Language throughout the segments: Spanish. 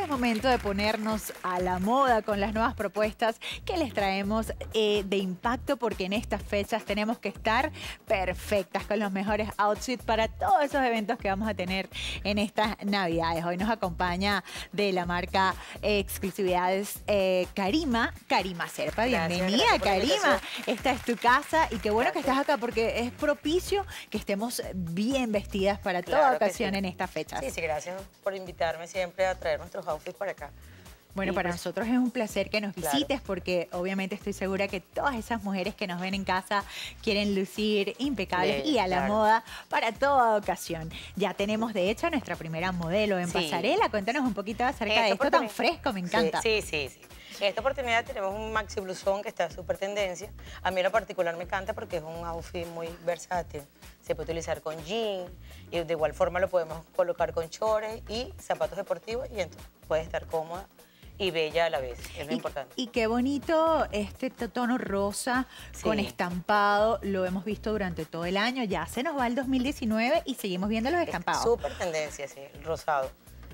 es momento de ponernos a la moda con las nuevas propuestas que les traemos de impacto, porque en estas fechas tenemos que estar perfectas con los mejores outfits para todos esos eventos que vamos a tener en estas Navidades. Hoy nos acompaña de la marca Exclusividades Karima Serpa. Bienvenida, gracias Karima. Esta es tu casa y qué bueno que estás acá porque es propicio que estemos bien vestidas para toda ocasión en estas fechas. Sí, gracias por invitarme siempre a traer nuestros outfits para acá. Bueno, para nosotros es un placer que nos visites porque obviamente estoy segura que todas esas mujeres que nos ven en casa quieren lucir impecables y a la moda para toda ocasión. Ya tenemos de hecho a nuestra primera modelo en pasarela. Cuéntanos un poquito acerca de esto tan fresco, me encanta. Sí. En esta oportunidad tenemos un maxi blusón que está súper tendencia. A mí en lo particular me encanta porque es un outfit muy versátil. Se puede utilizar con jean y de igual forma lo podemos colocar con chores y zapatos deportivos y entonces puede estar cómoda y bella a la vez, es lo importante. Y qué bonito este tono rosa con estampado, lo hemos visto durante todo el año, ya se nos va el 2019 y seguimos viendo los estampados. Súper tendencia, sí, el rosado.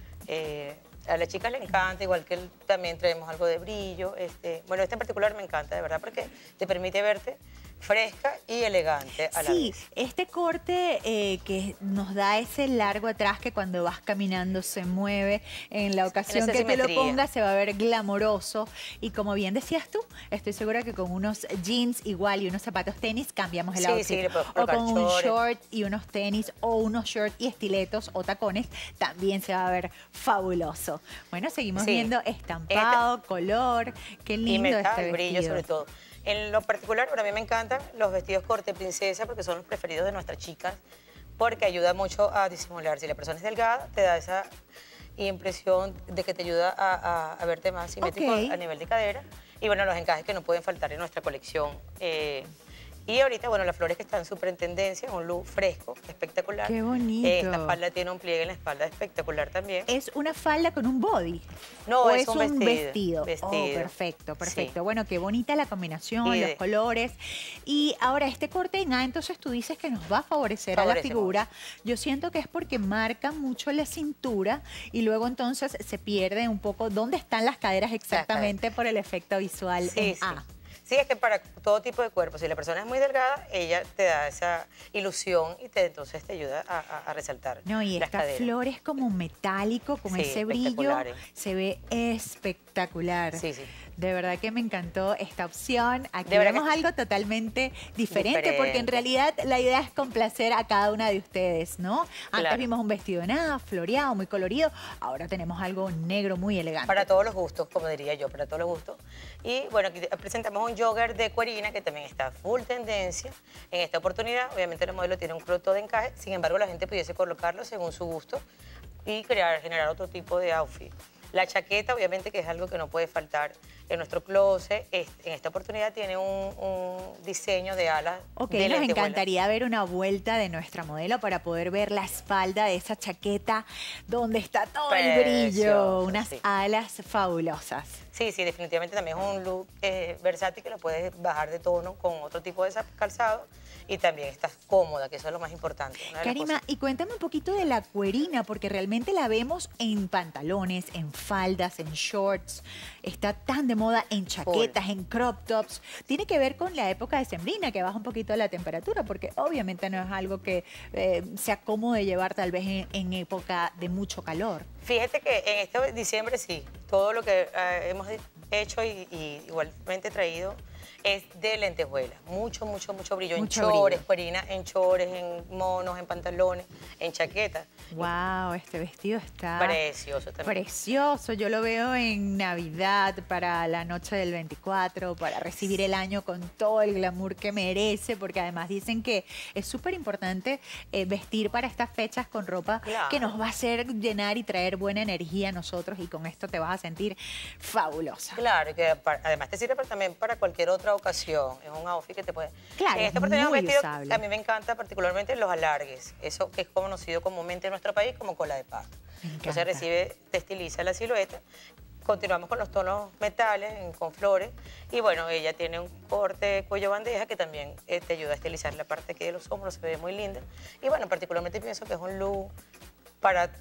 A las chicas les encanta, igual que también traemos algo de brillo. Bueno, este en particular me encanta, de verdad, porque te permite verte fresca y elegante a la vez. Sí, este corte que nos da ese largo atrás que cuando vas caminando se mueve, en la ocasión que te lo pongas se va a ver glamoroso. Y como bien decías tú, estoy segura que con unos jeans igual y unos zapatos tenis cambiamos el outfit. Sí, o con un short y unos tenis o unos shorts y estiletos o tacones también se va a ver fabuloso. Bueno, seguimos viendo estampado, color, qué lindo y este vestido. brillo sobre todo. En lo particular, para mí me encantan los vestidos corte princesa porque son los preferidos de nuestras chicas, porque ayuda mucho a disimular. Si la persona es delgada, te da esa impresión de que te ayuda a verte más simétrico a nivel de cadera. Y bueno, los encajes que no pueden faltar en nuestra colección. Y ahorita, bueno, las flores que están súper en tendencia, un look fresco, espectacular. ¡Qué bonito! Esta falda tiene un pliegue en la espalda espectacular también. ¿Es una falda con un body? No, ¿O es un vestido? vestido. Oh, perfecto. Sí. Bueno, qué bonita la combinación, los colores. Y ahora, este corte en A, entonces tú dices que nos va a favorecer a la figura. Yo siento que es porque marca mucho la cintura y luego entonces se pierde un poco dónde están las caderas exactamente por el efecto visual en A. Sí, es que para todo tipo de cuerpo, si la persona es muy delgada, ella te da esa ilusión y entonces te ayuda a resaltar. No, y estas flores como metálico, con ese brillo, se ve espectacular. Sí. De verdad que me encantó esta opción. Aquí vemos algo totalmente diferente, porque en realidad la idea es complacer a cada una de ustedes, ¿no? Antes vimos un vestido de nada, floreado, muy colorido. Ahora tenemos algo negro muy elegante. Para todos los gustos, como diría yo, para todos los gustos. Y bueno, aquí presentamos un jogger de cuerina que también está full tendencia. En esta oportunidad, obviamente el modelo tiene un crop top de encaje, sin embargo la gente pudiese colocarlo según su gusto y generar otro tipo de outfit. La chaqueta, obviamente, que es algo que no puede faltar en nuestro closet. En esta oportunidad tiene un diseño de alas de nos encantaría ver una vuelta de nuestra modelo para poder ver la espalda de esa chaqueta donde está todo el brillo. Unas alas fabulosas. Sí, definitivamente también es un look versátil que lo puedes bajar de tono con otro tipo de calzado y también estás cómoda, que eso es lo más importante. Karima, y cuéntame un poquito de la cuerina, porque realmente la vemos en pantalones, en faldas, en shorts, está tan de moda en chaquetas, en crop tops. Tiene que ver con la época decembrina, que baja un poquito la temperatura, porque obviamente no es algo que sea cómodo de llevar tal vez en época de mucho calor. Fíjate que en este diciembre sí, todo lo que hemos hecho y igualmente traído es de lentejuela. Mucho brillo. En chores, cuerina, en chores, en monos, en pantalones, en chaquetas. Wow, este vestido está precioso también. Precioso. Yo lo veo en Navidad, para la noche del 24, para recibir el año con todo el glamour que merece, porque además dicen que es súper importante vestir para estas fechas con ropa que nos va a hacer llenar y traer buena energía a nosotros, y con esto te vas a sentir fabulosa. Claro, y que además te sirve también para cualquier otra ocasión. Es un outfit que te puede... Claro, en esta oportunidad un vestido que a mí me encanta particularmente los alargues. Eso que es conocido comúnmente en nuestro país como cola de pato. Entonces te estiliza la silueta. Continuamos con los tonos metales, con flores. Y bueno, ella tiene un corte cuello bandeja que también te ayuda a estilizar la parte aquí de los hombros. Se ve muy linda. Y bueno, particularmente pienso que es un look para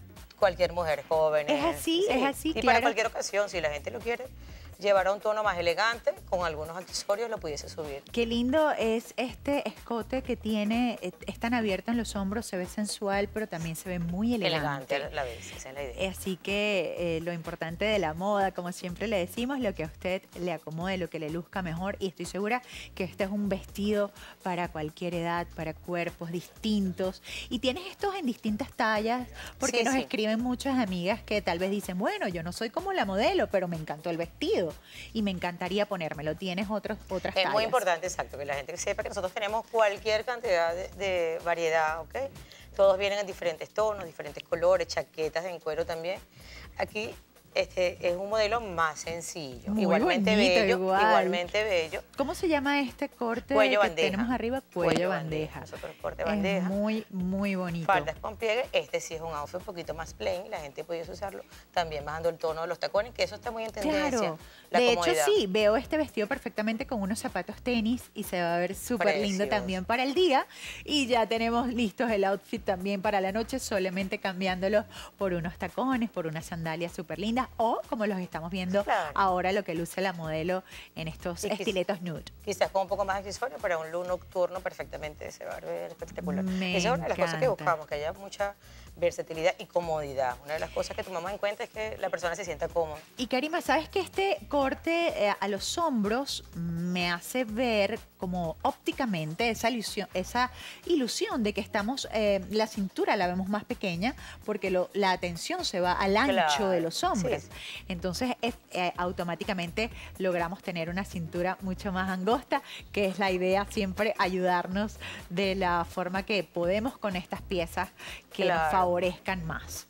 Cualquier mujer joven. Es así, Y claro. para cualquier ocasión, si la gente lo quiere llevar a un tono más elegante, con algunos accesorios lo pudiese subir. Qué lindo es este escote que tiene, es tan abierto en los hombros, se ve sensual, pero también se ve muy elegante. Elegante a la vez, esa es la idea. Así que lo importante de la moda, como siempre le decimos, lo que a usted le acomode, lo que le luzca mejor. Y estoy segura que este es un vestido para cualquier edad, para cuerpos distintos. Y tienes estos en distintas tallas, porque Sí, nos sí. escriben muchas amigas que tal vez dicen, bueno, yo no soy como la modelo, pero me encantó el vestido y me encantaría ponérmelo. Tienes otras Es tallas. muy importante, exacto, que la gente sepa que nosotros tenemos cualquier cantidad de variedad, ¿ok? Todos vienen en diferentes tonos, diferentes colores, chaquetas en cuero también. Aquí es un modelo más sencillo, Muy igualmente bonito, bello, igual. igualmente bello. ¿Cómo se llama este corte Cuello que bandeja. tenemos arriba? Cuello bandeja. Nosotros corte Es bandeja. muy, muy bonito. Faldas con pliegue, este sí es un outfit un poquito más plain, la gente pudiese usarlo también bajando el tono de los tacones, que eso está muy en tendencia. Claro. La De hecho, comodidad. sí, veo este vestido perfectamente con unos zapatos tenis y se va a ver súper lindo Precioso. también para el día. Y ya tenemos listos el outfit también para la noche, solamente cambiándolo por unos tacones, por unas sandalias súper lindas o como los estamos viendo Claro. ahora lo que luce la modelo en estos Y estiletos nude. Quizás con un poco más de accesorio para un look nocturno perfectamente se va a ver espectacular. Me Esa es una de las cosas que encanta. buscamos, que haya mucha versatilidad y comodidad. Una de las cosas que tomamos en cuenta es que la persona se sienta cómoda. Y Karima, ¿sabes que este corte a los hombros me hace ver como ópticamente esa ilusión de que estamos, la cintura la vemos más pequeña porque la atención se va al ancho Claro, de los hombros. sí. Entonces automáticamente logramos tener una cintura mucho más angosta, que es la idea siempre ayudarnos de la forma que podemos con estas piezas que nos Claro. favorezcan más.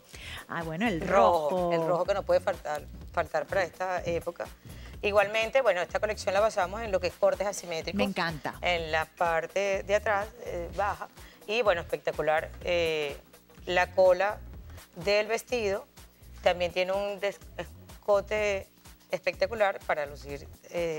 Ah, bueno, el rojo. El rojo que no puede faltar para esta época. Igualmente, bueno, esta colección la basamos en lo que es cortes asimétricos. Me encanta. En la parte de atrás, baja. Y bueno, espectacular. La cola del vestido también tiene un escote espectacular para lucir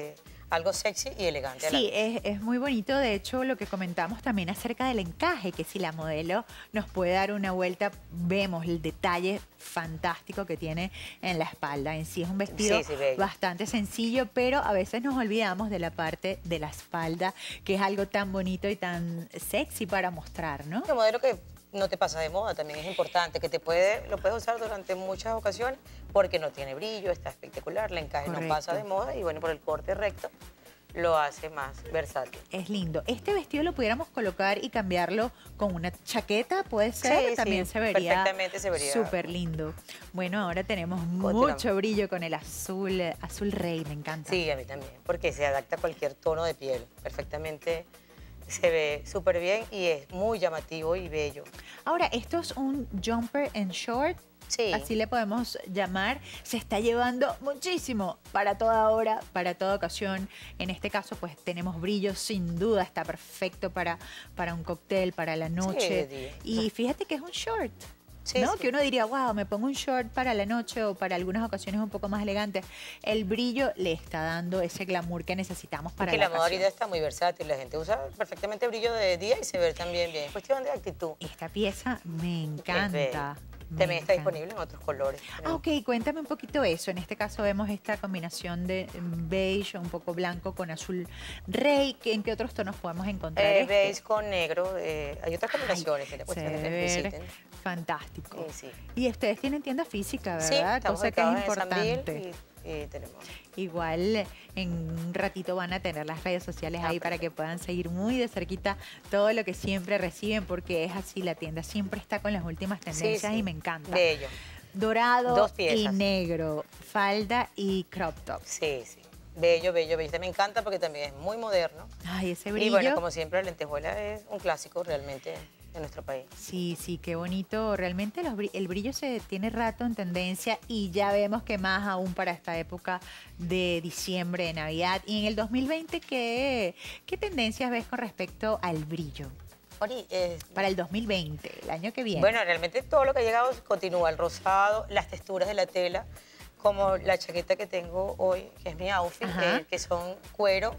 algo sexy y elegante. a la Sí, vez. es muy bonito. De hecho, lo que comentamos también acerca del encaje, que si la modelo nos puede dar una vuelta, vemos el detalle fantástico que tiene en la espalda. En sí es un vestido Sí, bello. bastante sencillo, pero a veces nos olvidamos de la parte de la espalda, que es algo tan bonito y tan sexy para mostrar, ¿no? Un modelo que no te pasa de moda también es importante, que lo puedes usar durante muchas ocasiones porque no tiene brillo, está espectacular, el encaje no pasa de Correcto. moda y bueno, por el corte recto lo hace más versátil. Es lindo. Este vestido lo pudiéramos colocar y cambiarlo con una chaqueta, puede ser, Sí, también sí, se vería perfectamente se vería. súper lindo. Bueno, ahora tenemos Continuamos. mucho brillo con el azul, azul rey, me encanta. Sí, a mí también, porque se adapta a cualquier tono de piel, perfectamente se ve súper bien y es muy llamativo y bello. Ahora, esto es un jumper en short. Sí. Así le podemos llamar. Se está llevando muchísimo para toda hora, para toda ocasión. En este caso, pues tenemos brillo, sin duda. Está perfecto para un cóctel, para la noche. de día. Y fíjate que es un short. Sí, ¿No? sí. Que uno diría, wow, me pongo un short para la noche o para algunas ocasiones un poco más elegantes. El brillo le está dando ese glamour que necesitamos para Porque la la moda ocasión. ahorita está muy versátil, la gente usa perfectamente brillo de día y se ve también bien. Es cuestión de actitud. Esta pieza me Es encanta. bella. me También está encanta. disponible en otros colores. Ah, ok, cuéntame un poquito eso. En este caso vemos esta combinación de beige, un poco blanco con azul rey. ¿En qué otros tonos podemos encontrar este? Beige con negro, hay otras Ay, combinaciones que es se cuestión de que debe ver visiten. fantástico. Sí, sí. Y ustedes tienen tienda física, Sí, ¿verdad? estamos Cosa que es ubicados en San Bill importante. y tenemos. Igual en un ratito van a tener las redes sociales ahí para perfecto. que puedan seguir muy de cerquita todo lo que siempre reciben, porque es así, la tienda siempre está con las últimas tendencias sí. y me encanta. Bello. Dorado Dos y piezas. negro, falda y crop top. Sí, sí. Bello, bello, bello. Este me encanta porque también es muy moderno. Ay, ese Y brillo. bueno, como siempre, la lentejuela es un clásico realmente de nuestro país. Sí, sí, qué bonito. Realmente el brillo se tiene rato en tendencia y ya vemos que más aún para esta época de diciembre, de Navidad. Y en el 2020, ¿qué tendencias ves con respecto al brillo? Ori, Para el 2020, el año que viene. bueno, realmente todo lo que ha llegado continúa. El rosado, las texturas de la tela, como la chaqueta que tengo hoy, que es mi outfit, Ajá. que son cuero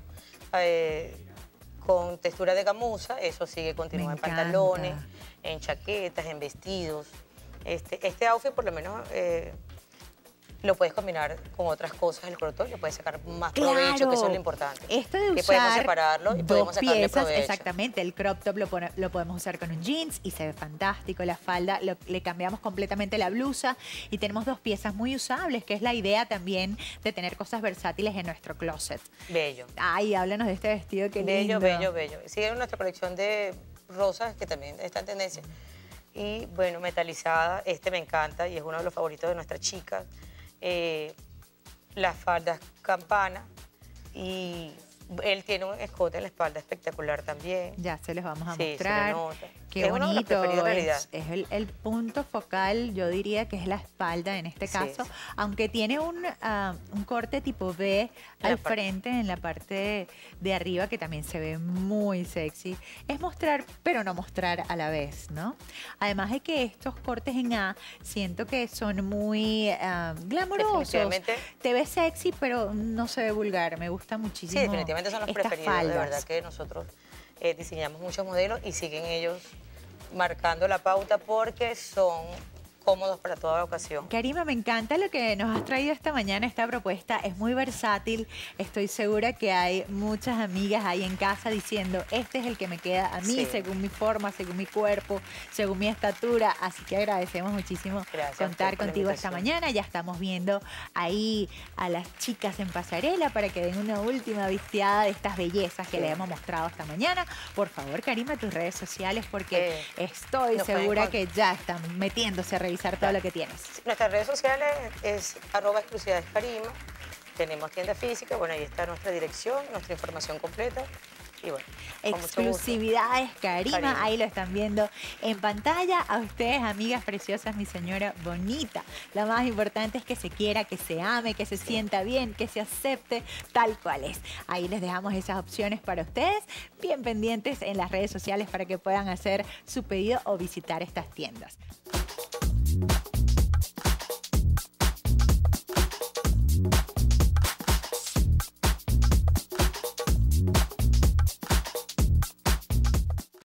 con textura de gamuza. Eso sigue, continúa Me en encanta. pantalones, en chaquetas, en vestidos. Este outfit por lo menos lo puedes combinar con otras cosas del crop top, le puedes sacar más provecho, que eso es lo importante. Esto de que usar podemos separarlo y podemos sacarle piezas, provecho. exactamente, el crop top lo podemos usar con un jeans y se ve fantástico, la falda, le cambiamos completamente la blusa y tenemos 2 piezas muy usables, que es la idea también de tener cosas versátiles en nuestro closet. Bello. Ay, háblanos de este vestido, qué lindo. Bello, bello, bello. Sigue en nuestra colección de rosas, que también está en tendencia. Y bueno, metalizada, me encanta y es uno de los favoritos de nuestra chica. Las faldas campana y él tiene un escote en la espalda espectacular también. Ya se los vamos a Sí, mostrar. se lo nota. Qué Es uno de los bonito, preferidos en realidad. es el punto focal, yo diría que es la espalda en este Sí, caso, sí. aunque tiene un corte tipo V al la parte. frente, en la parte de arriba, que también se ve muy sexy. Es mostrar, pero no mostrar a la vez, ¿no? Además de que estos cortes en A, siento que son muy glamorosos. Definitivamente. Te ves sexy, pero no se ve vulgar, me gusta muchísimo. Sí, definitivamente son los estas preferidos. De faldas. verdad que nosotros diseñamos muchos modelos y siguen ellos marcando la pauta porque son cómodos para toda ocasión. Karima, me encanta lo que nos has traído esta mañana, esta propuesta. Es muy versátil. Estoy segura que hay muchas amigas ahí en casa diciendo, este es el que me queda a mí, Sí. según mi forma, según mi cuerpo, según mi estatura. Así que agradecemos muchísimo Gracias a contar usted por la contigo esta invitación. mañana. Ya estamos viendo ahí a las chicas en pasarela para que den una última visteada de estas bellezas que Sí. les hemos mostrado esta mañana. Por favor, Karima, tus redes sociales, porque estoy nos pueden segura que ya están metiéndose a revisar todo lo que tienes. Nuestras redes sociales es @exclusividadeskarima. Tenemos tienda física, bueno, ahí está nuestra dirección, nuestra información completa. Y bueno, con mucho gusto. Exclusividades, Karima, Karima. ahí lo están viendo en pantalla. A ustedes, amigas preciosas, mi señora bonita. Lo más importante es que se quiera, que se ame, que se sienta bien, que se acepte tal cual es. Ahí les dejamos esas opciones para ustedes, bien pendientes en las redes sociales para que puedan hacer su pedido o visitar estas tiendas.